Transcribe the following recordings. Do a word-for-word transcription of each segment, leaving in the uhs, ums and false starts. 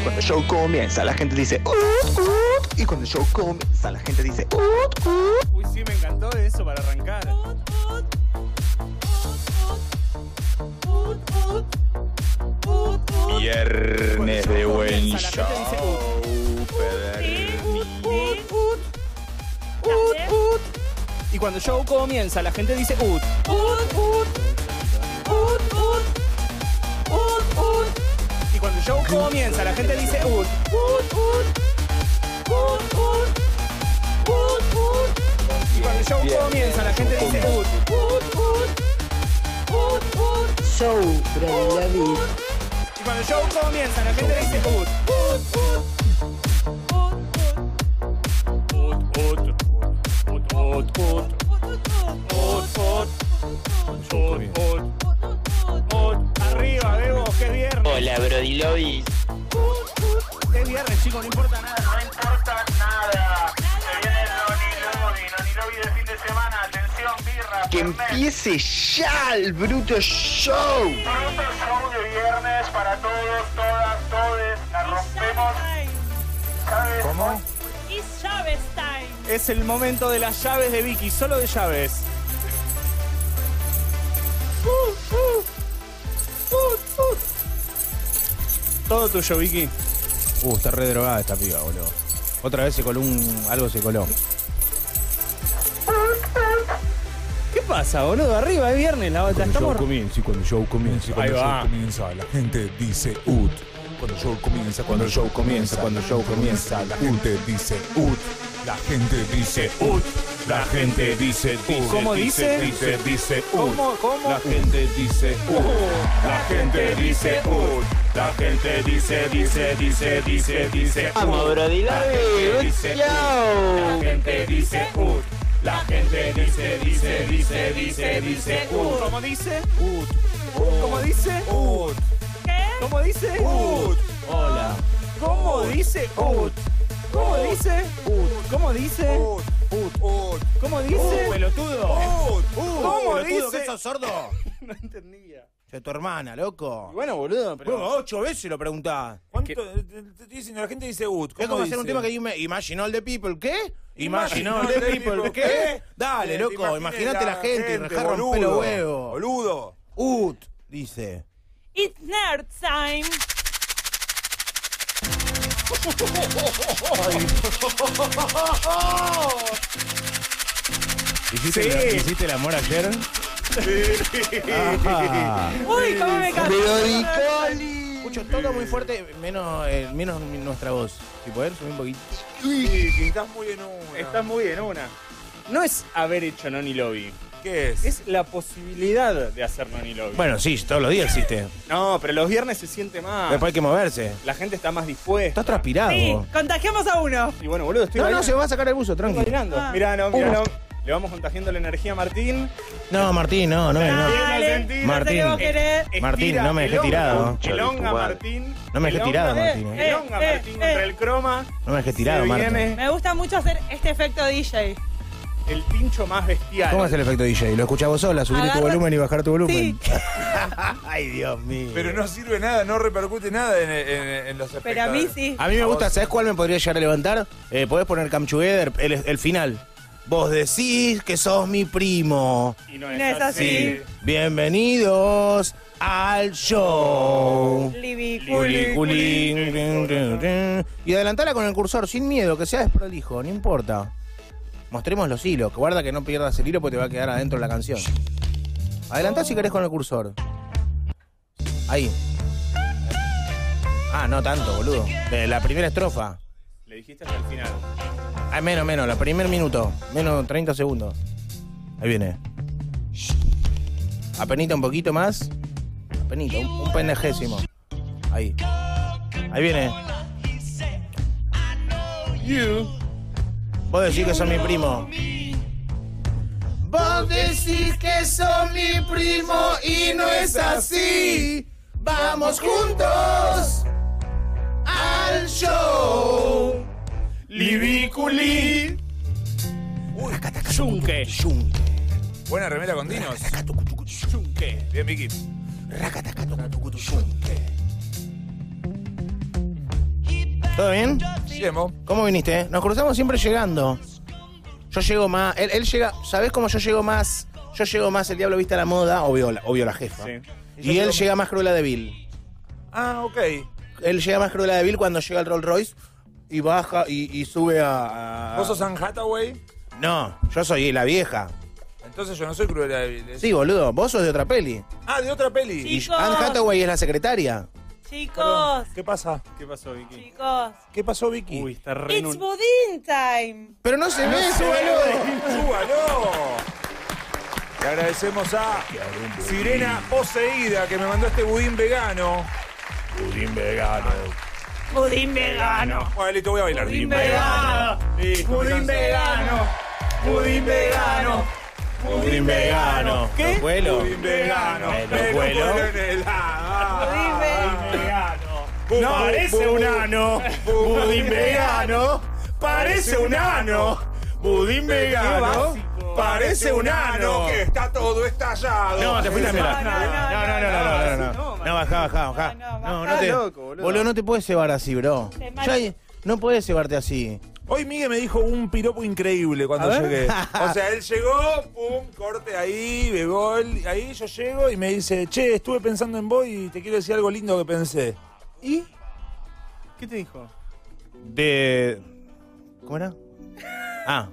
cuando el show comienza la gente dice ut, ut. Y cuando el show comienza la gente dice ut, ut. Uy, sí, me encantó eso para arrancar. Viernes de buen show. Y cuando el show comienza la gente dice ut. Y cuando el show comienza la gente dice ut. Y cuando el show comienza la gente dice ut. Show, Brody David. Y cuando el show comienza la gente dice ut. Arriba, Bebo, qué viernes. Hola, Brody Lobby. Qué viernes, chicos, no importa nada. No importa nada. Se viene el Noni Lobby, Noni Lobby de fin de semana. Atención, birra. Que empiece ya el bruto show. Bruto show de viernes para todos, todas, todes. La rompemos. ¿Sabes? ¿Cómo? It's llaves time. Es el momento de las llaves de Vicky, solo de llaves. Uh, uh, uh, uh. Todo tuyo, Vicky. Uh, está re drogada esta piba, boludo. Otra vez se coló un... algo se coló. ¿Qué pasa, boludo? Arriba, es viernes, la, la Cuando el show estamos... comienza, y cuando el show comienza, y cuando Ahí el va. show comienza, la gente dice ut. Cuando el show comienza, cuando el show comienza, cuando el show comienza, la gente dice ut. La gente dice ut. La gente dice, dice, ¿Cómo dice? dice, dice ut. ¿Cómo, cómo? La gente dice ut. La gente dice ut. La gente dice, dice, dice, dice, dice ut. Vamos, Brody La gente Lobby. dice ut. Chao. La gente dice ut. La gente dice, dice, dice, dice, dice ut. ¿Cómo dice? Ut. ¿Cómo dice? Ut. ¿Qué? ¿Cómo dice? Ut. Hola. ¿Cómo dice? Ut. ¿Cómo dice? Ut. ¿Cómo dice? Ut. Ut. Ut. ¿Cómo dice? ¡Pelotudo! Ut. ¿Cómo ¡Pelotudo! dice? ¿Qué sos, sordo? No entendía. Soy tu hermana, loco. Bueno, boludo, pero... Bueno, ocho veces lo preguntás. ¿Cuánto? Te estoy diciendo, la gente dice ut. Es como hacer un tema que dice Imagine all the people, ¿qué? Imagine all the people, ¿qué? Dale, loco, imagínate la gente y dejar romper los huevos. Boludo. Ut, dice. It's nerd time. ¿Hiciste, Sí. el, ¿Hiciste el amor ayer? Ajá. Uy, cómo me cansé. Brody Coli. Escucho todo muy fuerte, menos, eh, menos nuestra voz. Si podés, subir un poquito. Sí, que estás muy en una. Estás muy en una. No es haber hecho Noni Lobby. ¿Qué es? Es la posibilidad de hacer Noni Lobby. Bueno, sí, todos los días existe. No, pero los viernes se siente más. Después hay que moverse. La gente está más dispuesta. Estás transpirado. Sí, contagiamos a uno. Y bueno, boludo, estoy No, no, bailando. se va a sacar el buzo, Estoy tranqui. bailando. Ah. Mirá, no, mirá, no. Le vamos contagiando la energía a Martín. No, Martín, no, no, no. Dale, Martín. no sé qué vos Martín. querés. Estira, Martín, no me dejé elonga, tirado. Elonga, Martín. No me dejé Elonga, tirado, eh, Martín, eh. Elonga, Eh, Martín eh, contra eh. el croma. No me dejé tirado, Se Martín. viene Me gusta mucho hacer este efecto D J. el pincho más bestial. ¿Cómo es el efecto D J? ¿Lo escuchás vos sola? ¿Subir tu Agarra- volumen y bajar tu volumen? Sí. Ay, Dios mío. Pero no sirve nada, no repercute nada en, en- en los Pero a mí espectadores. sí. A mí me gusta, ¿sabes cuál me podría llegar a levantar? Eh, podés poner Come Together, el, el final. Vos decís que sos mi primo. Y no No es es así. así. Bienvenidos al show. Libby, Culi, culi, rin, rin, rin. Y adelantala con el cursor, sin miedo, que sea desprolijo, no importa. Mostremos los hilos, que guarda que no pierdas el hilo porque te va a quedar adentro de la canción. Adelantá si querés con el cursor. Ahí. Ah, no tanto, boludo. De la primera estrofa. Le dijiste hasta el final. Ah, menos, menos, la primer minuto. Menos treinta segundos. Ahí viene. Apenita un poquito más. Apenita, un, un pendejésimo. Ahí. Ahí viene. You. Vos decís que sos mi primo. Vos decís que sos mi primo y no es así. Vamos juntos al show. Libiculi. Uy, Yunque. Yunque. buena remera con dinos. Yunque. Bien, Vicky. Racatacato, yunque. ¿Todo bien? Llemo. ¿Cómo viniste? Nos cruzamos siempre llegando. Yo llego más... Él, él llega... ¿Sabés cómo yo llego más? Yo llego más el Diablo Viste a la Moda, obvio la, obvio la jefa. Sí. Y, y él llega más Cruella de Vil. Ah, ok. Él llega más Cruella de Vil cuando llega al Rolls Royce y baja y, y sube a, a... ¿Vos sos Anne Hathaway? No, yo soy la vieja. Entonces yo no soy Cruella de Vil. Sí, boludo, vos sos de otra peli. Ah, de otra peli. Sí. Y Chicos. Anne Hathaway es la secretaria. Chicos, Perdón, ¿qué pasa? ¿Qué pasó, Vicky? chicos. ¿Qué pasó, Vicky? Uy, está re... It's budín time. Pero no se ve, súbalo. ¡Súbalo! Le agradecemos a Sirena Poseída que me mandó este budín vegano. Budín vegano. Budín vegano. Bueno, listo, voy a bailar. Budín vegano. Listo, Budín vegano. Budín vegano. Budín vegano. ¿Qué? ¿Lo cuelo? Budín vegano. Eh, ¿lo Me lo cuelo? cuelo en el- Ah, Budín vegano. Bum, No, bum, parece bum, un bum. ano. Bum, Budín bum, vegano. Parece un ano. Budín vegano. básico. Parece un ano. Que está todo estallado. No, te fuiste a mirar. No, no, no, No, no, no, no, no, no. no, No, bajá, bajá, bajá. No, no, No, bajá. no te. loco, boludo. Boludo, no te puedes llevar así, bro. Te Ya hay- no puedes llevarte así. Hoy Miguel me dijo un piropo increíble cuando A ver. llegué. O sea, él llegó, pum, corte ahí, de gol. Ahí yo llego y me dice, che, estuve pensando en vos y te quiero decir algo lindo que pensé. ¿Y? ¿Qué te dijo? De. ¿Cómo era? Ah.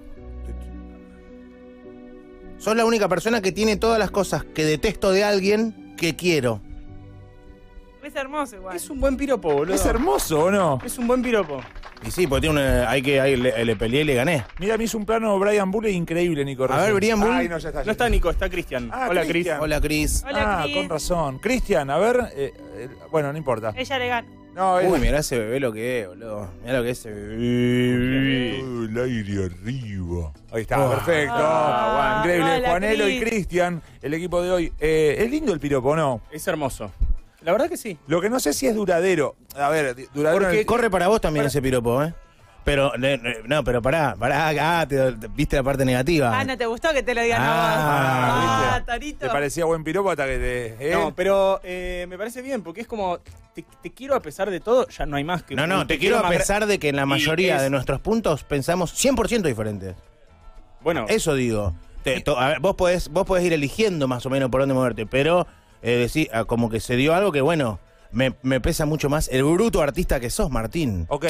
Sos la única persona que tiene todas las cosas que detesto de alguien que quiero. Es hermoso igual. Es un buen piropo, boludo. ¿Es hermoso o no? Es un buen piropo. Y sí, porque tiene una. Hay que. Hay, le, le peleé y le gané. Mira, me hizo un plano Brian Bulley increíble, Nico. A ver, recién. Brian Bull. Ay, no, ya está. ya No está Nico, está Cristian. Ah, Hola, Cris. Cristian. Hola, Cris. Hola, Ah, Cris. con razón. Cristian, a ver. eh, eh, bueno, no importa. Ella le gana. No, Uy, es... mirá ese bebé lo que es, boludo. Mirá lo que es ese bebé. el aire arriba. Ahí está, Ah. perfecto. Ah, Increíble. hola, Juanelo y Cris. Cristian, el equipo de hoy. Eh, es lindo el piropo, ¿no? Es hermoso. La verdad que sí. Lo que no sé si es duradero. A ver, di- duradero. en Porque el- corre para vos también Para- ese piropo, ¿eh? Pero, ne- ne- no, pero pará, pará. Ah, te, te- viste la parte negativa. Ah, ¿no te gustó que te lo digan Ah, a vos? Ah, ¿viste? Tarito. ¿Te parecía buen piropo hasta que te.? ¿eh? No, pero eh, me parece bien, porque es como, te, te quiero a pesar de todo, ya no hay más que... No, no, te quiero a más gra- pesar de que en la Y mayoría es- de nuestros puntos pensamos cien por ciento diferentes. Bueno, Eso digo. Te- to- a ver, vos, podés, vos podés ir eligiendo más o menos por dónde moverte, pero eh, decir, ah, como que se dio algo que, bueno, me, me pesa mucho más el bruto artista que sos, Martín. Ok.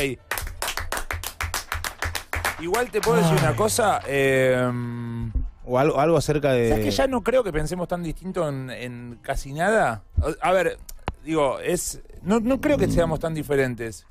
Igual te puedo decir una cosa. Eh, O algo, algo acerca de... ¿Sabes que ya no creo que pensemos tan distinto en, en casi nada? A ver, digo, es. No, no creo que seamos tan diferentes.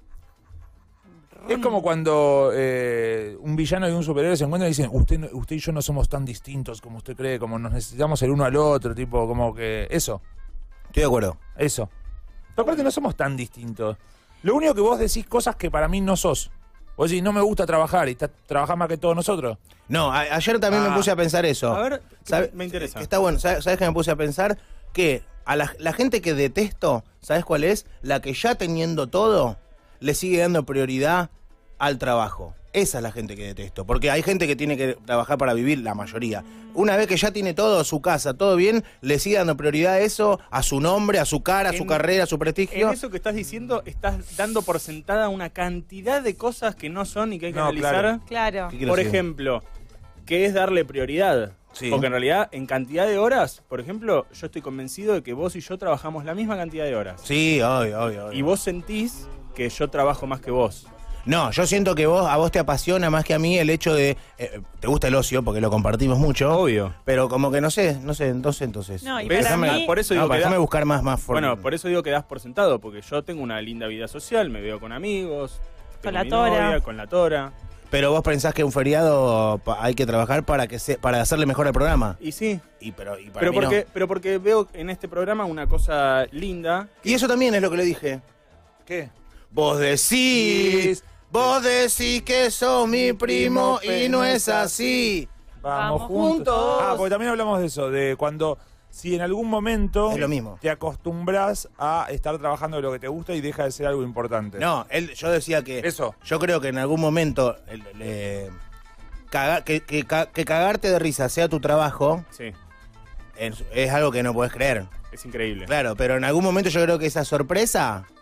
Es como cuando eh, un villano y un superhéroe se encuentran y dicen, usted, no- usted y yo no somos tan distintos como usted cree, como nos necesitamos el uno al otro, tipo, como que. Eso, Estoy de acuerdo. eso. Pero aparte no somos tan distintos. Lo único que vos decís cosas que para mí no sos. Vos decís, no me gusta trabajar y estás trabajás más que todos nosotros. No, a- ayer también Ah. me puse a pensar eso. a ver, ¿Sabe- me interesa. Está bueno, ¿sabes, sabes qué me puse a pensar? Que a la, la gente que detesto, ¿sabes cuál es? La que ya teniendo todo, le sigue dando prioridad al trabajo. Esa es la gente que detesto. Porque hay gente que tiene que trabajar para vivir, la mayoría. Una vez que ya tiene todo, su casa, todo bien, le sigue dando prioridad a eso, a su nombre, a su cara, a su En- carrera, a su prestigio. En eso que estás diciendo, estás dando por sentada una cantidad de cosas que no son y que hay que No, analizar. claro. Claro. ¿Qué quiero Por decir? ejemplo, ¿qué es darle prioridad? Sí. Porque en realidad, en cantidad de horas, por ejemplo, yo estoy convencido de que vos y yo trabajamos la misma cantidad de horas. Sí, obvio, obvio, obvio. Y vos sentís que yo trabajo más que vos. No, yo siento que vos a vos te apasiona más que a mí el hecho de... eh, te gusta el ocio porque lo compartimos mucho. Obvio. Pero como que no sé, no sé, entonces, entonces. No, y ¿Ves? para Déjame- mí, por eso No, digo para que déjame da- buscar más, más forma. Bueno, por eso digo que das por sentado, porque yo tengo una linda vida social, me veo con amigos, Con tengo la mi tora. novia, con la tora. Pero vos pensás que un feriado pa- hay que trabajar para que se, para hacerle mejor el programa. Y sí, Y pero, y para pero mí no. porque, pero porque veo en este programa una cosa linda. Y eso también es lo que le dije. ¿Qué? Vos decís, vos decís que sos mi primo y no es así. Vamos, Vamos juntos. juntos. Ah, porque también hablamos de eso, de cuando, si en algún momento Es lo mismo. te acostumbras a estar trabajando de lo que te gusta y deja de ser algo importante. No, él, yo decía que... Eso. Yo creo que en algún momento el- le- caga- que, que ca- que cagarte de risa sea tu trabajo Sí, es, es algo que no puedes creer. es increíble. Claro, pero en algún momento yo creo que esa sorpresa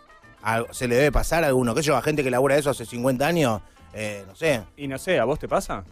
a- se le debe pasar a alguno. ¿Qué sé yo? A gente que labura eso hace cincuenta años, eh, no sé. Y no sé, ¿a vos te pasa?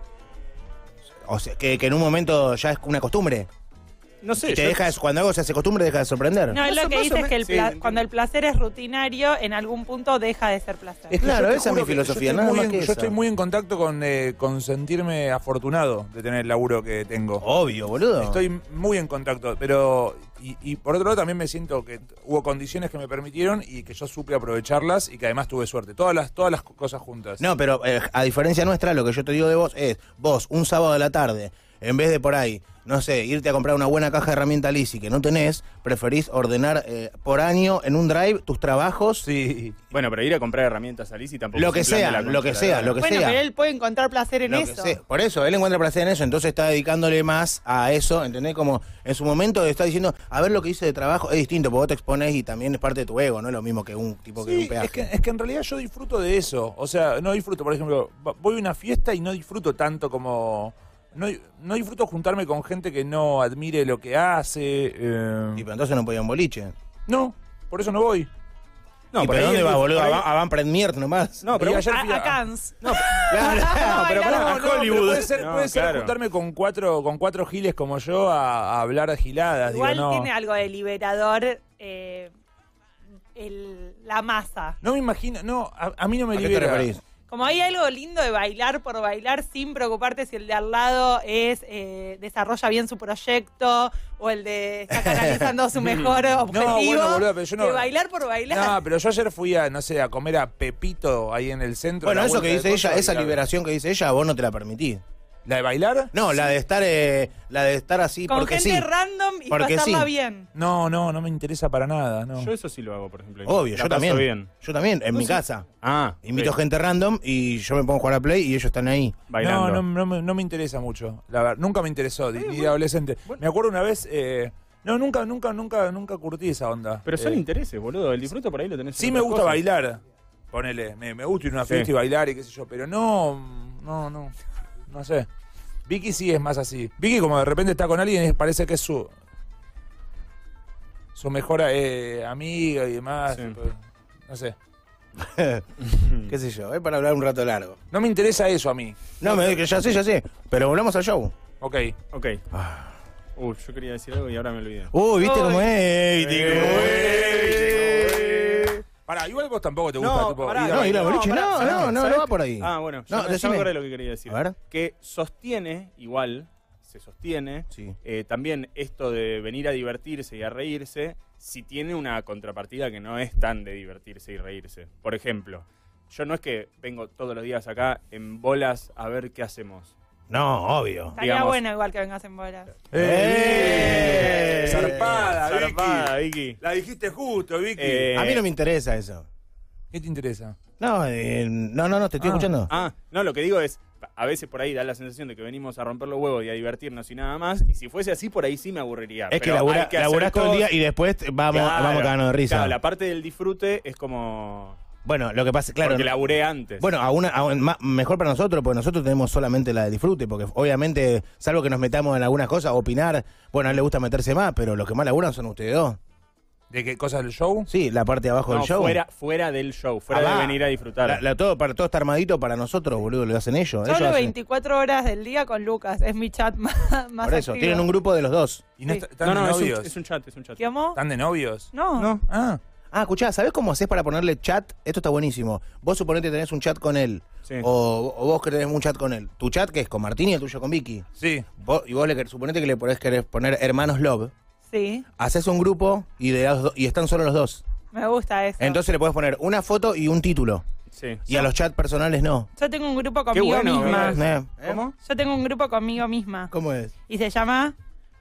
O sea, que, que en un momento ya es una costumbre. No sé. Y te yo- deja de- cuando algo se hace costumbre, deja de sorprender. No, es Más lo o- que más o dice es me- que el sí, pla- entiendo. cuando el placer es rutinario, en algún punto deja de ser placer. Es que Claro, yo te esa es juro mi que filosofía, yo estoy nada muy más en- que Yo esa. estoy muy en contacto con, eh, con sentirme afortunado de tener el laburo que tengo. Obvio, boludo. Estoy muy en contacto, pero... Y, y por otro lado también me siento que hubo condiciones que me permitieron y que yo supe aprovecharlas y que además tuve suerte. Todas las, todas las cosas juntas. No, pero eh, a diferencia nuestra, lo que yo te digo de vos es, vos, un sábado de la tarde, en vez de por ahí, no sé, irte a comprar una buena caja de herramienta Lisi que no tenés, preferís ordenar eh, por año en un drive tus trabajos, Sí. Bueno, pero ir a comprar herramientas a Lizzy tampoco lo es que un plan de sea, la lo que concha de sea, la lo que Bueno, sea. pero él puede encontrar placer en Lo que eso. sea. Por eso, él encuentra placer en eso, entonces está dedicándole más a eso, ¿entendés? Como en su momento está diciendo, a ver lo que hice de trabajo, es distinto, porque vos te exponés y también es parte de tu ego, no es lo mismo que un tipo que Sí, un peaje. es que, es que en realidad yo disfruto de eso. O sea, no disfruto, por ejemplo, va- voy a una fiesta y no disfruto tanto como... No, no disfruto juntarme con gente que no admire lo que hace. eh, Y pero entonces no podía un boliche. No, por eso no voy. No, ¿Y por pero ahí dónde el- va, boludo? por ¿A ahí- Van- ¿A Van Premier nomás? No, pero Y ayer A, fui a Cannes. No, Claro, no, pero Bailar pará, a No, Hollywood. pero puede ser, No, puede ser claro. juntarme con cuatro, con cuatro giles como yo a, a hablar giladas. Igual digo, no. tiene algo de liberador eh, el- la masa. No me imagino, no, a, a mí no me ¿A qué te libera. referís? Como hay algo lindo de bailar por bailar sin preocuparte si el de al lado es eh, desarrolla bien su proyecto o el de está canalizando su mejor objetivo. bueno, boludo, pero yo no- De bailar por bailar. No, pero yo ayer fui a, no sé, a comer a Pepito ahí en el centro. Bueno, a la eso que vuelta dice de ella, cosas, esa y la- liberación que dice ella, vos no te la permitís. ¿La de bailar? No, la de estar eh, la de estar así Con porque gente sí. random y Porque pasarla sí. bien. No, no, no me interesa para nada, no. Yo eso sí lo hago, por ejemplo. Obvio, La yo paso también. bien. Yo también, en No mi sé. casa. Ah, Invito ok. gente random y yo me pongo a jugar a Play y ellos están ahí. Bailando. No, no, no, me- no me interesa mucho. La verdad, nunca me interesó, ni ni de adolescente. Me acuerdo una vez, eh, no, nunca, nunca, nunca, nunca curtí esa onda. Pero son Eh, intereses, boludo. El disfruto por ahí lo tenés. en Sí me otras gusta cosas. bailar, ponele, me, me gusta ir a una Sí. fiesta y bailar y qué sé yo, pero no, no, no, no sé. Vicky sí es más así. Vicky como de repente está con alguien y parece que es su su mejor eh, amiga y demás. Sí. tipo, no sé. Qué sé yo, es para hablar un rato largo. No me interesa eso a mí. No, me que ya sé, ya sé. Pero volvamos al show. Ok. Ok. Uh, yo quería decir algo y ahora me olvidé. Uy, ¿viste Uy. cómo es? Eh, Pará, igual vos tampoco te gusta No, tipo, pará, ir a No, ir a bailar. boliche, pará, no, ¿sabes- no, no, sabes no va qué? por ahí. Ah, bueno, ya, No, me- ya decime. me acordé lo que quería decir. A ver. Que sostiene, igual, se sostiene, Sí. eh, también esto de venir a divertirse y a reírse, si tiene una contrapartida que no es tan de divertirse y reírse. Por ejemplo, yo no es que vengo todos los días acá en bolas a ver qué hacemos. No, obvio. Estaría digamos- bueno igual que vengas en bolas. ¡Eh! ¡Eh! Zarpada, Vicky. Zarpada, Vicky. La dijiste justo, Vicky. Eh, A mí no me interesa eso. ¿Qué te interesa? No, eh, no, no, no, te estoy Ah. escuchando. Ah, no, lo que digo es, a veces por ahí da la sensación de que venimos a romper los huevos y a divertirnos y nada más, y si fuese así, por ahí sí me aburriría. Es que Pero labura, hay que hacer laburás todo el día cosas. y después vamos, Claro, vamos cagando de risa. Claro, la parte del disfrute es como... Bueno, lo que pasa, claro. porque no- laburé antes. Bueno, a una, a un- ma- mejor para nosotros, porque nosotros tenemos solamente la de disfrute, porque obviamente, salvo que nos metamos en algunas cosas, opinar, bueno, a él le gusta meterse más, pero los que más laburan son ustedes dos. ¿De qué cosas del show? Sí, la parte de abajo no, del show. fuera, fuera del show, fuera Ah, de va. venir a disfrutar. La- la- todo, para, todo está armadito para nosotros, boludo, lo hacen ellos. Yo ellos hablo hacen- veinticuatro horas del día con Lucas. Es mi chat más, más Por eso, activo. tienen un grupo de los dos. ¿Y no Sí. est- están no, no, de es un, novios? es un chat, es un chat. ¿Qué amo? ¿Están de novios? No. No. Ah, Ah, escuchá, ¿sabés cómo haces para ponerle chat? Esto está buenísimo. Vos suponete tenés un chat con él, Sí. o, o vos que tenés un chat con él. Tu chat que es con Martín y el tuyo con Vicky. sí. Vos- y vos le quer- suponete que le podés querer poner hermanos love. Sí, Haces un grupo y, de los do- y están solo los dos. me gusta eso. Entonces le podés poner una foto y un título. Sí. Y a los chats personales no. Yo tengo un grupo Qué conmigo bueno, misma. ¿verdad? Eh, ¿Cómo? Yo tengo un grupo conmigo misma. ¿Cómo es? Y se llama...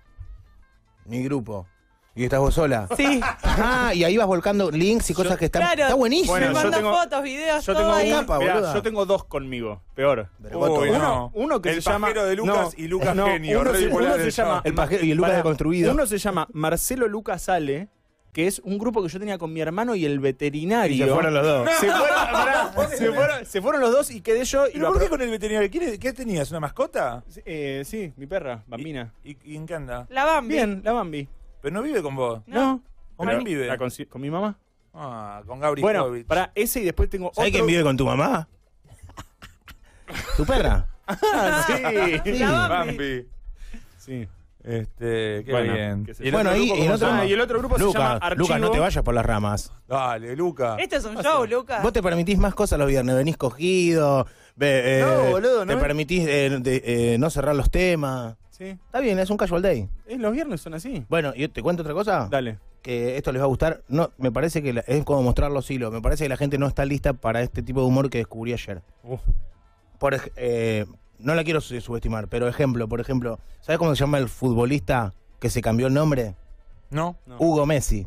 Mi grupo. Y estás vos sola. Sí. Ah, y ahí vas volcando links y cosas que están... Claro. Está buenísimo. Bueno, me yo manda tengo- fotos, videos, Yo todo tengo, ahí. un- Capa, mirá, boluda. yo tengo dos conmigo, peor. Pero vos Uy, todavía- no. Uno que El se llama... pajero de Lucas y Lucas no, genio, Uno re se, bipolar uno del se llama... show. El pajero y el Lucas Pará, deconstruido. Uno se llama Marcelo Lucas Sale, que es un grupo que yo tenía con mi hermano y el veterinario. Y se fueron los dos. Se fueron, pará, se fueron, se fueron los dos y quedé yo y ¿Pero lo por qué apro- con el veterinario? ¿Qué, qué tenías? ¿Una mascota? Eh, sí, mi perra, Bambina. ¿Y, y en qué anda? La Bambi. Bien, la Bambi. Pero no vive con vos. No. ¿Con Pero, quién vive? ¿la con, con mi mamá? Ah, con Gabri Bueno, Jovic. para ese y después tengo ¿Sabes otro. quién vive con tu mamá? ¿Tu perra? Ah, sí. Sí. La Bambi. Bambi. Sí. Este, qué Bueno, bien. qué sé Y yo. el Bueno, otro ahí grupo, el ¿cómo otro, se llama? Ah, y el otro grupo se Lucas, llama Archivo. Lucas, no te vayas por las ramas. Dale, Luca. Esto es un show, Lucas. Vos te permitís más cosas los viernes, venís cogido, ve, eh, No, boludo, te no. permitís eh, de- eh, no cerrar los temas. Sí. Está bien, es un casual day. Eh, los viernes son así. Bueno, y te cuento otra cosa. Dale. Que esto les va a gustar. No, me parece que la- es como mostrar los hilos. Me parece que la gente no está lista para este tipo de humor que descubrí ayer. Uf. Por, ej- eh, no la quiero su- subestimar, pero ejemplo, por ejemplo, ¿sabes cómo se llama el futbolista que se cambió el nombre? ¿No? No. Hugo Messi.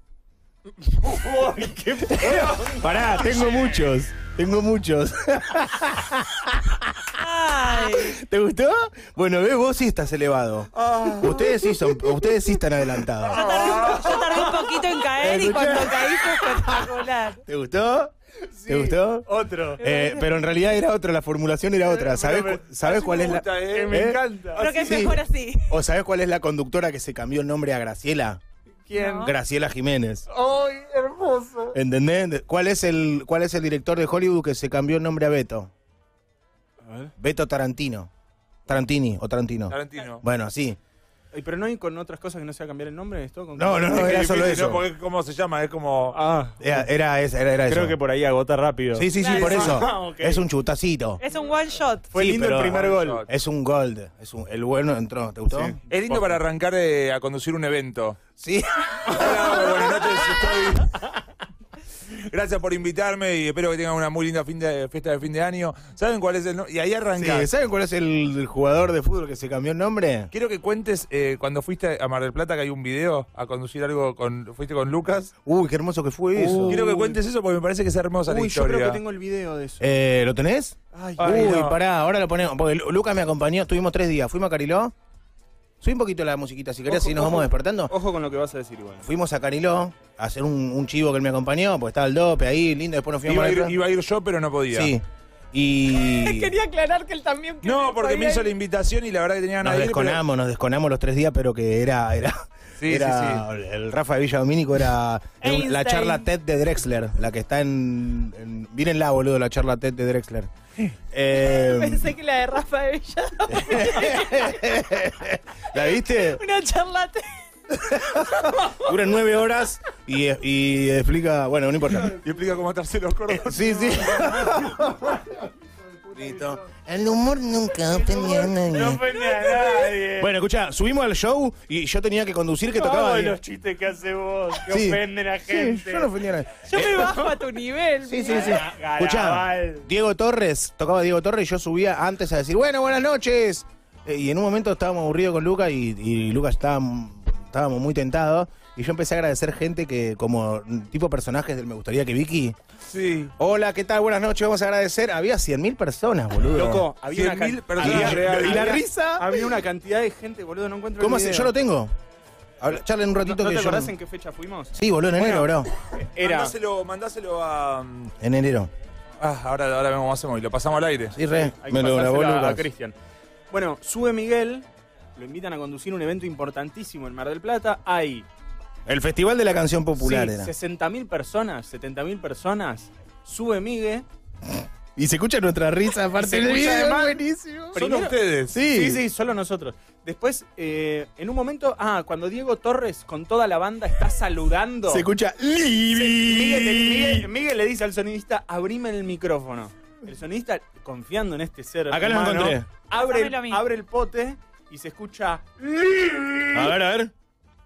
Uy, qué feo. Pará, tengo muchos. Tengo muchos. Ay. ¿Te gustó? Bueno, ves, vos sí estás elevado. Ustedes sí son, ustedes sí están adelantados. Yo tardé, un, yo tardé un poquito en caer y Escuchá. cuando caí fue espectacular. ¿Te gustó? ¿Te gustó? Otro. Eh, pero en realidad era otra, la formulación era otra. ¿Sabés, Pero cu- me- ¿sabés así cuál me es la? gusta, eh, ¿Eh? me encanta. Creo que es Sí. mejor así. ¿O sabés cuál es la conductora que se cambió el nombre a Graciela? ¿Quién? No. Graciela Jiménez. ¡Ay, hermoso! ¿Entendés? ¿Cuál es el cuál es el director de Hollywood que se cambió el nombre a Beto? A ver. Beto Tarantino. Tarantini o Tarantino. Tarantino. Bueno, así. Ay, pero no hay con otras cosas que no sea cambiar el nombre de esto. ¿Con No, no, no, Es era que solo difícil, eso. ¿no? Porque ¿cómo se llama? Es como... Ah, Era, era, esa- era, era creo eso. que por ahí agota rápido. Sí, sí, sí, Claro. por eso. Ah, ok. Es un chutacito. Es un one shot. Fue Sí, lindo el pero- primer gol. Es un gold. Es un, el bueno entró. ¿Te gustó? Sí. Es lindo para arrancar eh, a conducir un evento. Sí. Hola, buenas noches, estoy... Gracias por invitarme y espero que tengan una muy linda fin de, fiesta de fin de año. ¿Saben cuál es el nombre? Y ahí arrancás. Sí, ¿saben cuál es el, el jugador de fútbol que se cambió el nombre? Quiero que cuentes eh, cuando fuiste a Mar del Plata, que hay un video a conducir algo con... ¿Fuiste con Lucas? Uy, qué hermoso que fue eso. Quiero que cuentes eso porque me parece que es hermosa la Uy, yo historia. creo que tengo el video de eso. Eh, ¿Lo tenés? Ay, Ay, Uy, no. pará, ahora lo ponemos. Porque Lu- Lucas me acompañó, estuvimos tres días. Fuimos a Cariló. Subí un poquito la musiquita, si querés, Ojo, si nos ojo. vamos despertando. Ojo con lo que vas a decir igual. Fuimos a Cariló a hacer un, un chivo que él me acompañó, porque estaba el dope ahí, lindo. Después nos fuimos Iba a a, Mar del ir, iba a ir yo, pero no podía. Plata. Sí. Y Quería aclarar que él también. quería No, porque me podía hizo ir. la invitación y la verdad que tenía ganas nos de ir, pero- desconamos, nos desconamos los tres días, pero que era. era Sí, era el Rafa de Villa Domínico era, era un- la Einstein. charla TED de Drexler, la que está en. en mírenla, boludo, la charla TED de Drexler. Eh, Pensé que la de Rafa de Villa. ¿La viste? Una charlate. Dura nueve horas y, y explica. Bueno, no importa. Y explica cómo atarse los cordones. Sí, sí. El humor nunca ofendió a nadie. No ofende a nadie. Bueno, escucha, subimos al show y yo tenía que conducir que tocaba. Todos Diego. los chistes que hace vos, que Sí. ofenden a Sí, gente. yo no ofendía a nadie. Yo me bajo a tu nivel. Sí, sí, mira. sí. Ga- Escuchá, Garabal. Diego Torres, tocaba Diego Torres y yo subía antes a decir, bueno, buenas noches. Eh, y en un momento estábamos aburridos con Lucas y, y Lucas estaba, estábamos muy tentados. Y yo empecé a agradecer gente que, como tipo personajes del Me Gustaría que Vicky. Sí. Hola, ¿qué tal? Buenas noches, vamos a agradecer. Había cien mil personas, boludo. Loco, había una, cien mil can- personas había- reales. ¿Y la había- risa? Había una cantidad de gente, boludo, no encuentro ¿Cómo el hace? video. Yo lo tengo. Habla- charlen un ¿No, ratito no que te yo. acordás en qué fecha fuimos? Sí, boludo, en enero, Bueno, bro. Era... Mandáselo, mandáselo a... mm, En enero. Ah, ahora, ahora vemos cómo hacemos y lo pasamos al aire. Sí, re. Hay que Me lo grabó pasárselo a- a Lucas. Cristian. Bueno, sube Miguel, lo invitan a conducir un evento importantísimo en Mar del Plata. Hay El Festival de la Canción Popular sí, era. sesenta mil personas, setenta mil personas. Sube Miguel. Y se escucha nuestra risa aparte se del escucha video. además- Buenísimo. Son Primero- ustedes. Sí. Sí, sí, solo nosotros. Después, eh, en un momento, ah, cuando Diego Torres con toda la banda está saludando. Se escucha Sí, Miguel, Libby. Miguel- Miguel le dice al sonidista, abrime el micrófono. El sonidista, confiando en este ser Acá lo humano, encontré. abre, Pásamelo a mí. abre el pote y se escucha... A ver, a ver.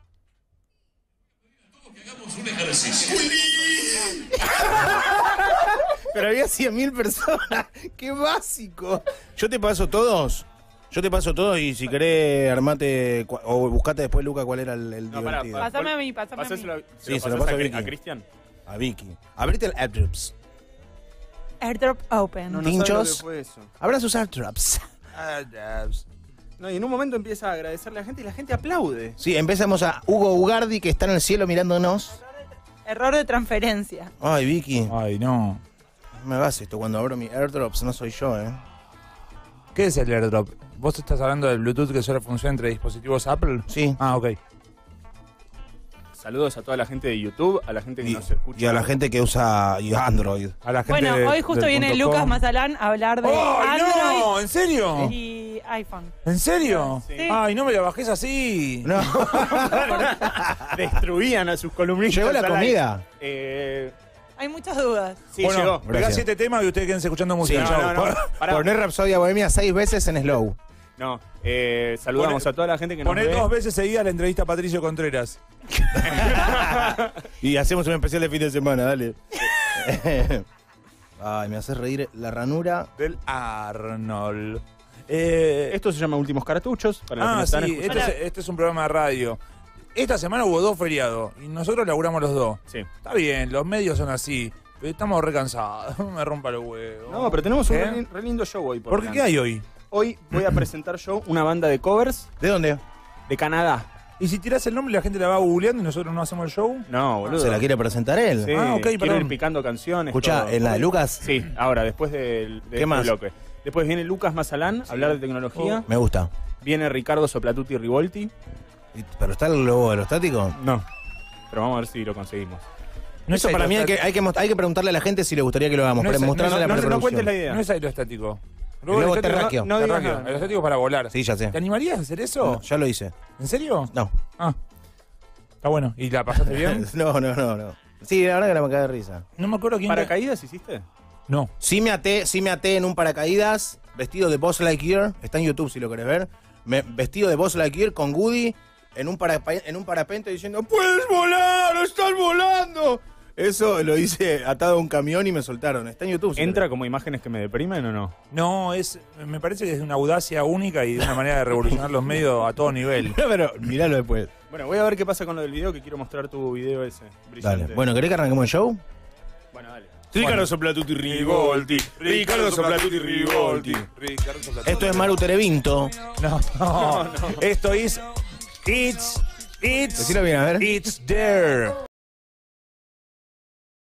Pero había cien mil personas. ¡Qué básico! Yo te paso todos. Yo te paso todos y si querés armate cua- o buscate después, Luca, cuál era el, el No, pará, divertido. pará. Pasame a mí, pasame a mí. Pasáselo a- Sí, se pasás lo paso a a, Cri- Vicky. a Cristian. A Vicky. Abrite el AirDrops. Airdrop open. No, no Tinchos. sabe lo que fue eso. Abran sus AirDrops. Ah, dabs. No, y en un momento empieza a agradecerle a la gente y la gente aplaude. Sí, empezamos a Hugo Ugardi, que está en el cielo mirándonos. Error de transferencia. Ay, Vicky, Ay, no. no me hagas esto cuando abro mi AirDrops, no soy yo, ¿eh? ¿Qué es el airdrop? ¿Vos estás hablando del Bluetooth que solo funciona entre dispositivos Apple? Sí. Ah, ok. Saludos a toda la gente de YouTube, a la gente que Y, nos escucha. y a la gente que usa Android. A la gente Bueno, de- hoy justo del viene punto Lucas com. Mazalán a hablar de ¡Ay, no! Android ¿En serio? y iPhone. ¿En serio? Sí. Ay, no me la bajes así. No. Destruían a sus columnistas. ¿Llegó la al aire. comida? Eh, Hay muchas dudas. sí, bueno, llegó. pegá Gracias. siete temas y ustedes quédense escuchando Sí, música. no, Chau. no, no. Pará. Poner Rapsodia Bohemia seis veces en slow. No, eh, saludamos Poné- a toda la gente que nos Poné ve. dos veces seguida la entrevista a Patricio Contreras. Y hacemos un especial de fin de semana, dale. Ay, me haces reír la ranura. Del Arnold. Eh, Esto se llama Últimos Cartuchos. Para los que ah, nos están sí, escuchando. este es, este es un programa de radio. Esta semana hubo dos feriados y nosotros laburamos los dos. Sí. Está bien, los medios son así, pero estamos recansados. No me rompa los huevos. No, pero tenemos un ¿Eh? re, re lindo show hoy. Por ¿Por qué qué hay hoy? Hoy voy a presentar yo una banda de covers ¿De dónde? de Canadá. ¿Y si tirás el nombre la gente la va googleando y nosotros no hacemos el show? No, boludo. ¿Se la quiere presentar él? Sí, Ah, ok, quiero perdón. ir picando canciones. Escuchá, todo. ¿en la de Lucas? Sí, ahora, después del de ¿Qué este más? bloque. Después viene Lucas Mazalán a hablar de tecnología. Me gusta. Viene Ricardo Soplatuti Rivolti. Y- ¿Pero está el globo aerostático? No. Pero vamos a ver si lo conseguimos. No Eso es para mí hay que, aerostático. hay, que, most- hay que preguntarle a la gente si le gustaría que lo hagamos. No para es- no mostrarle es- la no- no- no preproducción. cuentes la idea. No es aerostático. El globo aerostático- terráqueo. no digas terráqueo. nada. Aerostático para volar. Sí, ya sé. ¿Te animarías a hacer eso? No, ya lo hice. ¿En serio? No. Ah. Está bueno. ¿Y la pasaste bien? No, no, no, no. Sí, la verdad que la me cae de risa. No me acuerdo quién... ¿Paracaídas hiciste? No. Sí me até, sí me até en un paracaídas, vestido de Buzz Lightyear. Está en YouTube si lo querés ver. Me- vestido de Buzz Lightyear con Woody en un, para, en un parapente diciendo ¡Puedes volar! ¡Estás volando! Eso lo hice atado a un camión y me soltaron. Está en YouTube. si ¿Entra como imágenes que me deprimen o no? No, es, me parece que es una audacia única y de una manera de revolucionar los medios a todo nivel. querés. Pero miralo después. Bueno, voy a ver qué pasa con lo del video, que quiero mostrar tu video ese. Brillante. Dale. Bueno, ¿querés que arranquemos el show? Bueno, dale. Ricardo Soplatuti Rivolti. Ricardo Soplatuti Rivolti. Ricardo Soplatuti. Esto es Maru Terevinto. No, no, Esto es It's, It's, Decilo bien, a ver. It's There.